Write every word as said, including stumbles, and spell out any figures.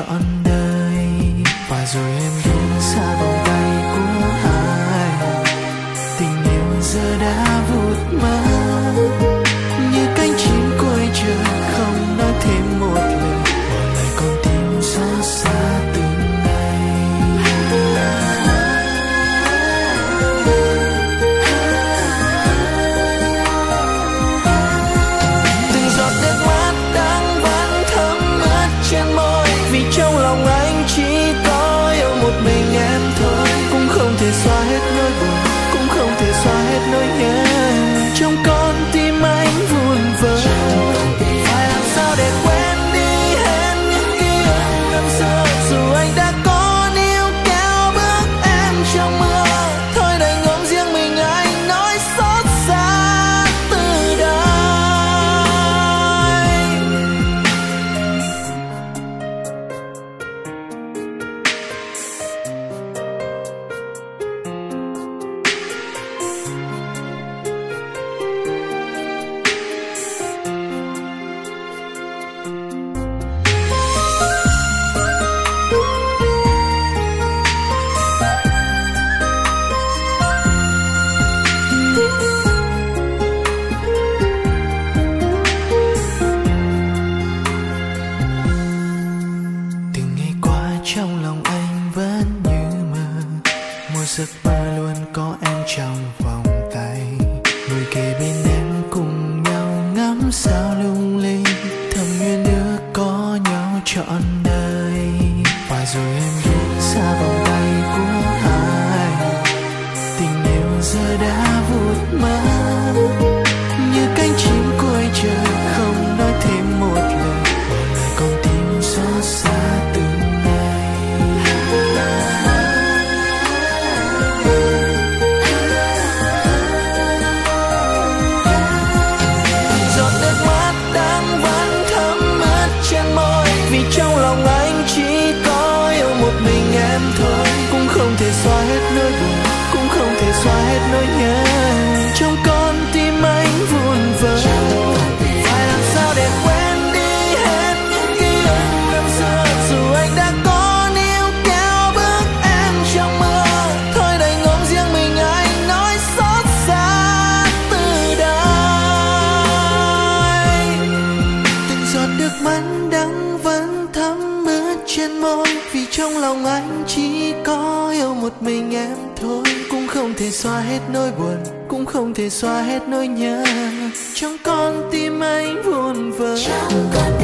trọn đời. Và rồi em bước xa vòng tay của ai, tình yêu giờ đã vụt mất như cánh chim cuối trời, không nói thêm một lời, bỏ lại con tim xót xa từng ngày. Từng giọt nước mắt đang vẫn thấm ướt trên môi, vì trong lòng anh chỉ có yêu một mình em thôi. Cũng không thể xóa hết nỗi buồn, cũng không thể xóa hết nỗi nhớ, trong con tim anh vun vỡ. Phải làm sao để quên đi hết những ký ức năm xưa, dù anh đã có níu kéo bước em trong mưa. Thôi đành ôm riêng mình anh nói xót xa từ đây. Từng ngày qua trong lòng anh vẫn như mơ, một giấc mơ luôn có em trong vòng tay, ngồi kề bên em cùng nhau ngắm sao lung linh, thầm nguyện ước có nhau trọn đời. Và rồi em bước xa vòng tay của ai, tình yêu giờ đã vụt mất như cánh chim cuối trời, không nói thêm một lời, bỏ lại con tim xót xa từng ngày. Giọt nước mắt đang vẫn thấm ướt trên môi, vì trong lòng anh chỉ có yêu một mình em thôi. Cũng không thể xóa hết nỗi buồn, cũng không thể xóa hết nỗi nhớ, trong con tim anh vun vỡ. Phải làm sao để quên đi hết những ký ức năm xưa, dù anh đã có níu kéo bước em trong mưa. Thôi đành ôm riêng mình anh nói xót xa từ đây. Từng giọt nước mắt đắng vẫn thấm ướt trên môi, vì trong lòng anh chỉ có yêu một mình em thôi. Cũng không thể xóa hết nỗi buồn, cũng không thể xóa hết nỗi nhớ, trong con tim anh vun vỡ.